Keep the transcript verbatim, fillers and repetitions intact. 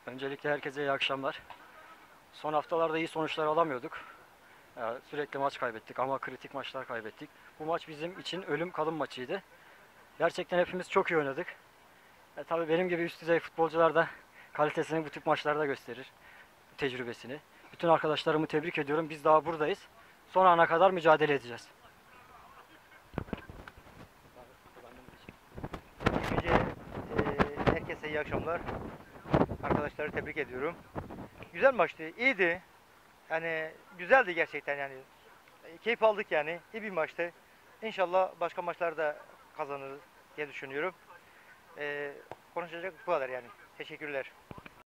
Öncelikle herkese iyi akşamlar. Son haftalarda iyi sonuçlar alamıyorduk. Ya, sürekli maç kaybettik ama kritik maçlar kaybettik. Bu maç bizim için ölüm kalım maçıydı. Gerçekten hepimiz çok iyi oynadık. E, tabii benim gibi üst düzey futbolcular da kalitesini bu tip maçlarda gösterir. Tecrübesini. Bütün arkadaşlarımı tebrik ediyorum. Biz daha buradayız. Son ana kadar mücadele edeceğiz. İlk önce e, herkese iyi akşamlar. Arkadaşları tebrik ediyorum. Güzel maçtı, iyiydi. Yani güzeldi gerçekten yani. E, Keyif aldık yani. İyi bir maçtı. İnşallah başka maçlarda kazanırız diye düşünüyorum. E, konuşacak bu kadar yani. Teşekkürler.